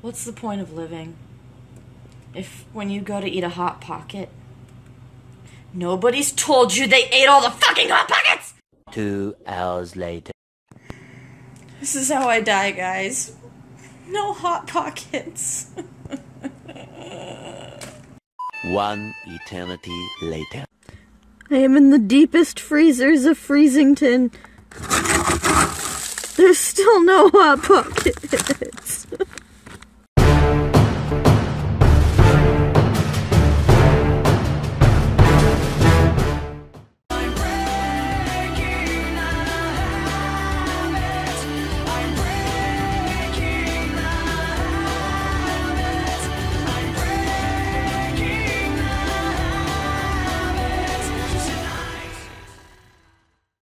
What's the point of living if when you go to eat a Hot Pocket, nobody's told you they ate all the fucking Hot Pockets? 2 hours later. This is how I die, guys. No Hot Pockets. 1 eternity later. I am in the deepest freezers of Freezington. There's still no Hot Pockets.